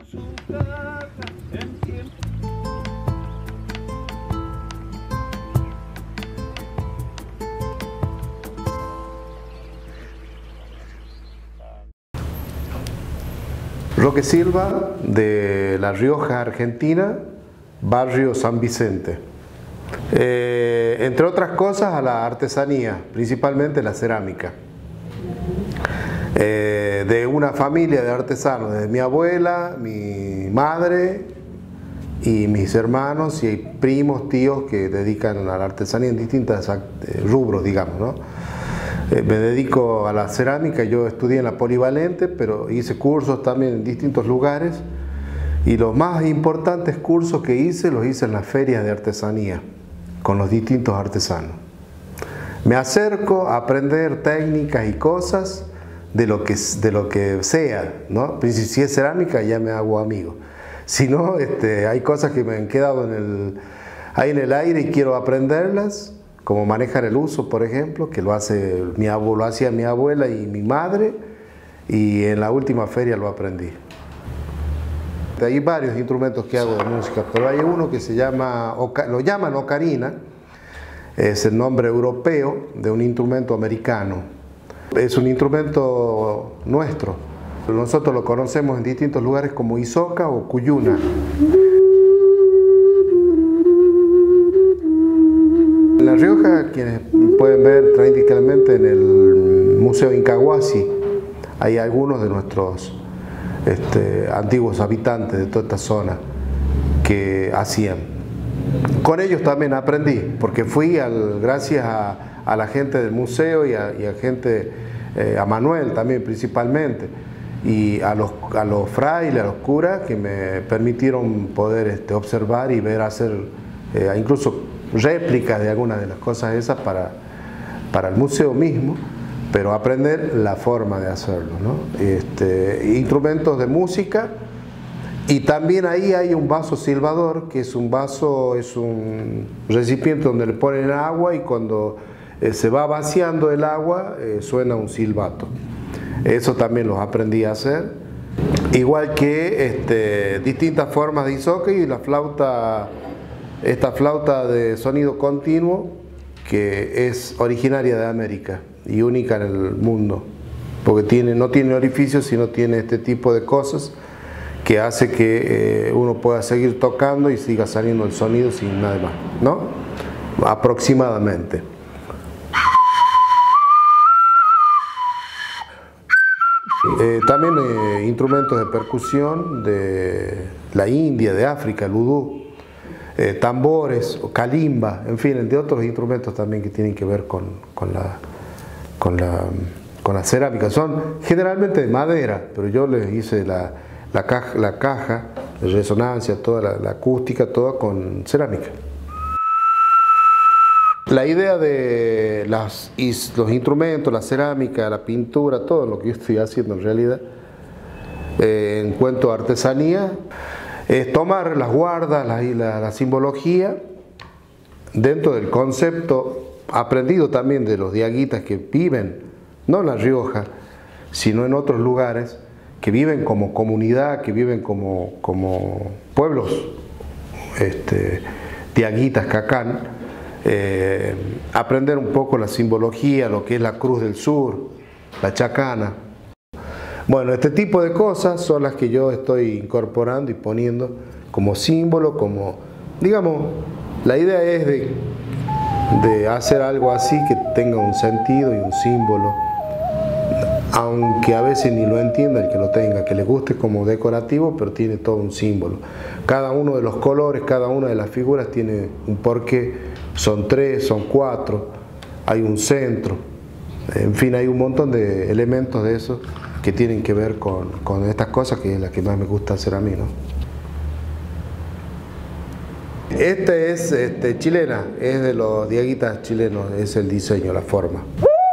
su caja en tiempo. Roque Silva, de La Rioja, Argentina, barrio San Vicente. Entre otras cosas, a la artesanía, principalmente la cerámica. De una familia de artesanos, desde mi abuela, mi madre y mis hermanos y primos, tíos que dedican a la artesanía en distintos rubros, digamos, ¿no? Me dedico a la cerámica, yo estudié en la Polivalente, pero hice cursos también en distintos lugares y los más importantes cursos que hice los hice en las ferias de artesanía con los distintos artesanos. Me acerco a aprender técnicas y cosas de lo que sea, ¿no? Si es cerámica ya me hago amigo. Si no, hay cosas que me han quedado ahí en el aire y quiero aprenderlas, como manejar el uso, por ejemplo, que lo hacía mi abuela y mi madre, y en la última feria lo aprendí. Hay varios instrumentos que hago de música, pero hay uno que lo llaman ocarina, es el nombre europeo de un instrumento americano. Es un instrumento nuestro. Nosotros lo conocemos en distintos lugares como isoca o cuyuna. En La Rioja, quienes pueden ver tradicionalmente en el Museo Incahuasi, hay algunos de nuestros antiguos habitantes de toda esta zona que hacían. Con ellos también aprendí, porque fui gracias a la gente del museo y a gente, a Manuel también principalmente, y a los frailes, a los curas, que me permitieron poder observar y ver hacer incluso réplicas de algunas de las cosas esas para el museo mismo, pero aprender la forma de hacerlo, ¿no? Instrumentos de música, y también ahí hay un vaso silbador, que es un recipiente donde le ponen agua y cuando se va vaciando el agua suena un silbato. Eso también los aprendí a hacer, igual que distintas formas de isoca y la flauta. Esta flauta de sonido continuo, que es originaria de América y única en el mundo, porque no tiene orificios, sino tiene este tipo de cosas que hace que uno pueda seguir tocando y siga saliendo el sonido sin nada más, ¿no? Aproximadamente. También instrumentos de percusión de la India, de África, el udú. Tambores o kalimba, en fin, entre otros instrumentos también que tienen que ver con la cerámica. Son generalmente de madera, pero yo les hice la caja de resonancia, toda la acústica, toda con cerámica. La idea de los instrumentos, la cerámica, la pintura, todo lo que yo estoy haciendo en realidad, en cuanto a artesanía, es tomar las guardas la simbología dentro del concepto aprendido también de los diaguitas que viven, no en La Rioja, sino en otros lugares, que viven como comunidad, que viven como pueblos diaguitas, cacán, aprender un poco la simbología, lo que es la Cruz del Sur, la chacana. Bueno, este tipo de cosas son las que yo estoy incorporando y poniendo como símbolo, digamos, la idea es de hacer algo así que tenga un sentido y un símbolo, aunque a veces ni lo entienda el que lo tenga, que le guste como decorativo, pero tiene todo un símbolo. Cada uno de los colores, cada una de las figuras tiene un porqué, son 3, son 4, hay un centro, en fin, hay un montón de elementos de eso que tienen que ver con estas cosas, que es la que más me gusta hacer a mí, ¿no? Este es chilena, es de los diaguitas chilenos, es el diseño, la forma.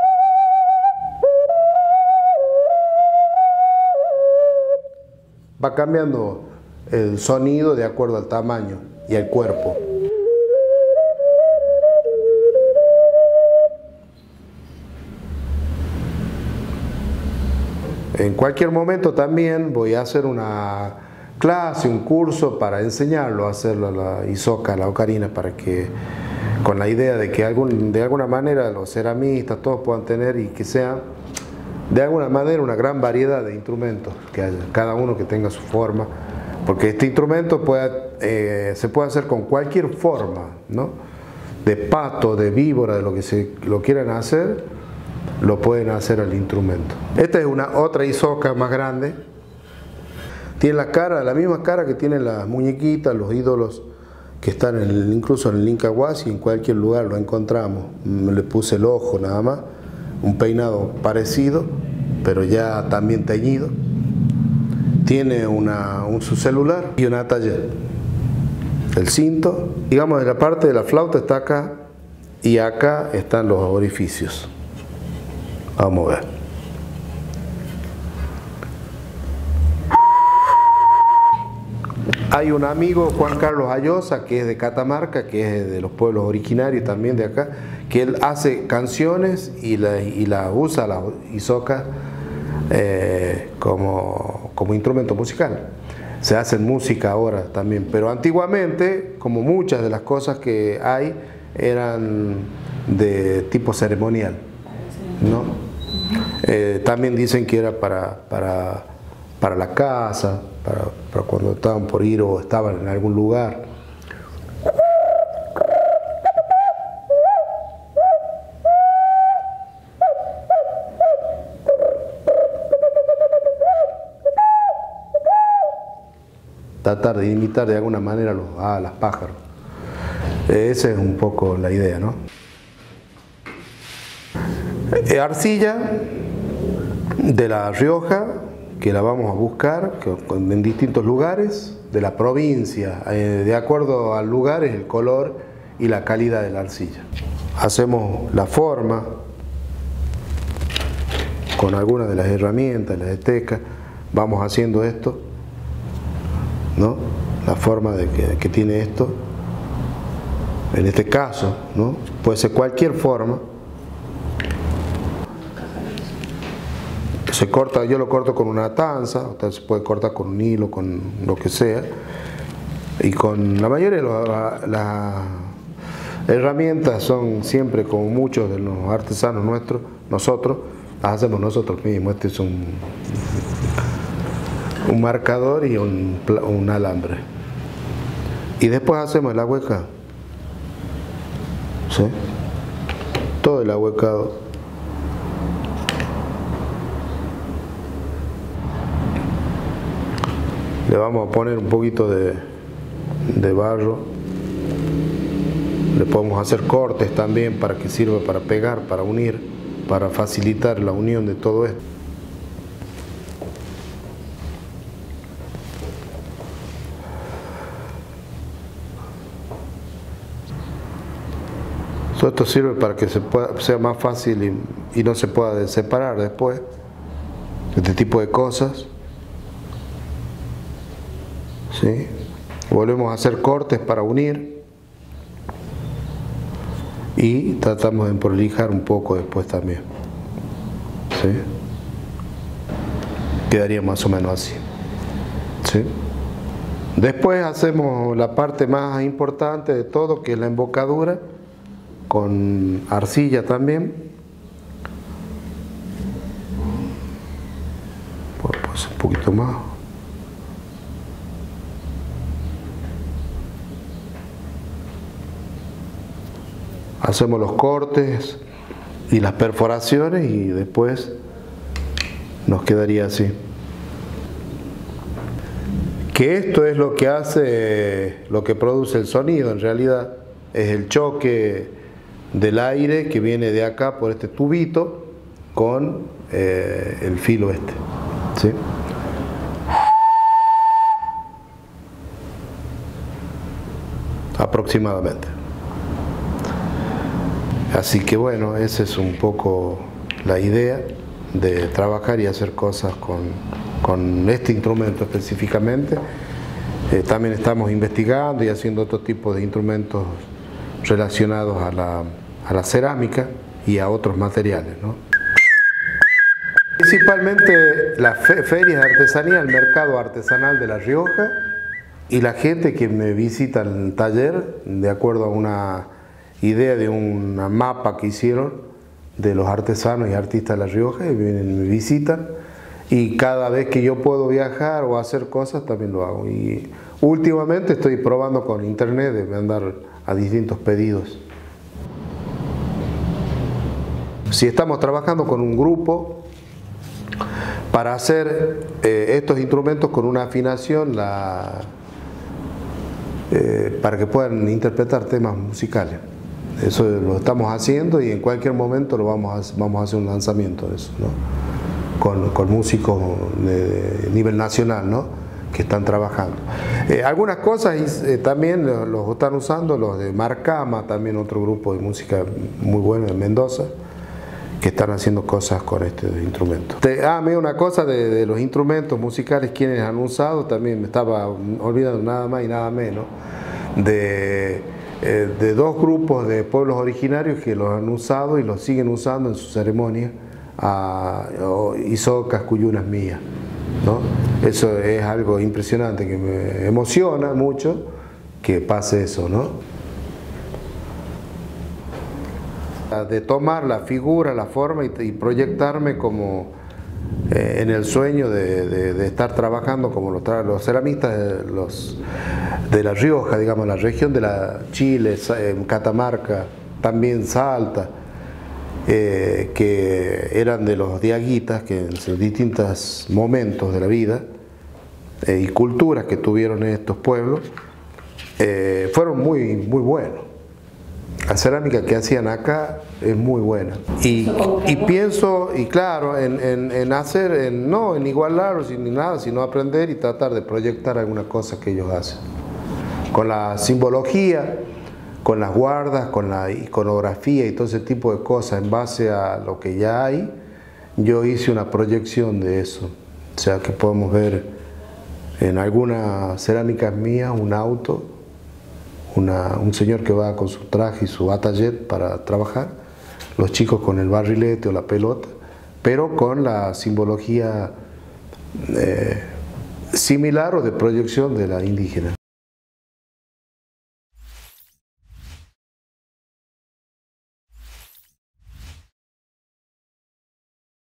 Va cambiando el sonido de acuerdo al tamaño y al cuerpo. En cualquier momento también voy a hacer clase, un curso para enseñarlo a hacer la isoca, la ocarina, para que, con la idea de que de alguna manera los ceramistas todos puedan tener y que sea de alguna manera una gran variedad de instrumentos, que haya cada uno que tenga su forma, porque este instrumento se puede hacer con cualquier forma, ¿no? De pato, de víbora, de lo que lo quieran hacer, lo pueden hacer al instrumento. Esta es otra isoca más grande. Tiene la misma cara que tienen las muñequitas, los ídolos que están incluso en el Inca Huasi, en cualquier lugar lo encontramos. Le puse el ojo nada más, un peinado parecido, pero ya también teñido. Tiene su celular y una taller. El cinto, digamos, de la parte de la flauta está acá y acá están los orificios. Vamos a ver. Hay un amigo, Juan Carlos Ayosa, que es de Catamarca, que es de los pueblos originarios también de acá, que él hace canciones y usa la isoca como instrumento musical. Se hacen música ahora también, pero antiguamente, como muchas de las cosas que hay, eran de tipo ceremonial, ¿no? También dicen que era para la casa, para cuando estaban por ir o estaban en algún lugar. Tratar de imitar de alguna manera a los pájaros. Esa es un poco la idea, ¿no? Arcilla de La Rioja, que la vamos a buscar en distintos lugares de la provincia. De acuerdo al lugar es el color y la calidad de la arcilla. Hacemos la forma con algunas de las herramientas, las estecas. Vamos haciendo esto, ¿no? La forma que tiene esto, en este caso, ¿no? Puede ser cualquier forma. Se corta, yo lo corto con una tanza, usted se puede cortar con un hilo, con lo que sea, y con la mayoría de las herramientas son siempre, como muchos de los artesanos nosotros las hacemos nosotros mismos. Este es un marcador y un alambre, y después hacemos el ahuecado, ¿sí? Todo el ahuecado. Le vamos a poner un poquito de barro. Le podemos hacer cortes también para que sirva para pegar, para unir, para facilitar la unión de todo esto. Todo esto sirve para que sea más fácil y no se pueda separar después. Este tipo de cosas. ¿Sí? Volvemos a hacer cortes para unir y tratamos de prolijar un poco después también, ¿sí? Quedaría más o menos así, ¿sí? Después hacemos la parte más importante de todo, que es la embocadura con arcilla también. Pues un poquito más. Hacemos los cortes y las perforaciones y después nos quedaría así. Que esto es lo que hace, lo que produce el sonido en realidad, es el choque del aire que viene de acá por este tubito con el filo este, ¿sí? Aproximadamente. Así que bueno, esa es un poco la idea de trabajar y hacer cosas con este instrumento específicamente. También estamos investigando y haciendo otro tipo de instrumentos relacionados a la cerámica y a otros materiales, ¿no? Principalmente las ferias de artesanía, el mercado artesanal de La Rioja y la gente que me visita en el taller, de acuerdo a una idea de una mapa que hicieron de los artesanos y artistas de La Rioja, y vienen y me visitan, y cada vez que yo puedo viajar o hacer cosas también lo hago. Y últimamente estoy probando con internet de mandar a distintos pedidos. Si estamos trabajando con un grupo para hacer estos instrumentos con una afinación para que puedan interpretar temas musicales. Eso lo estamos haciendo y en cualquier momento vamos a hacer un lanzamiento de eso, ¿no? Con músicos de nivel nacional, ¿no? Que están trabajando. Algunas cosas también los están usando los de Marcama, también otro grupo de música muy bueno en Mendoza, que están haciendo cosas con este instrumento. Mira, una cosa de los instrumentos musicales, quienes han usado, también me estaba olvidando nada más y nada menos, de dos grupos de pueblos originarios que los han usado y los siguen usando en sus ceremonias, Isocas, Cuyunas Mías, ¿no? Eso es algo impresionante, que me emociona mucho que pase eso, ¿no? De tomar la figura, la forma y proyectarme como en el sueño de estar trabajando como los ceramistas de La Rioja, digamos, la región de Chile, Catamarca, también Salta, que eran de los diaguitas, que en sus distintos momentos de la vida y culturas que tuvieron estos pueblos, fueron muy buenos. La cerámica que hacían acá es muy buena. Y pienso, y claro, en hacer, no en igualarlos ni nada, sino aprender y tratar de proyectar alguna cosa que ellos hacen. Con la simbología, con las guardas, con la iconografía y todo ese tipo de cosas en base a lo que ya hay, yo hice una proyección de eso. O sea que podemos ver en algunas cerámicas mías un auto, un señor que va con su traje y su batallet para trabajar, los chicos con el barrilete o la pelota, pero con la simbología similar o de proyección de la indígena.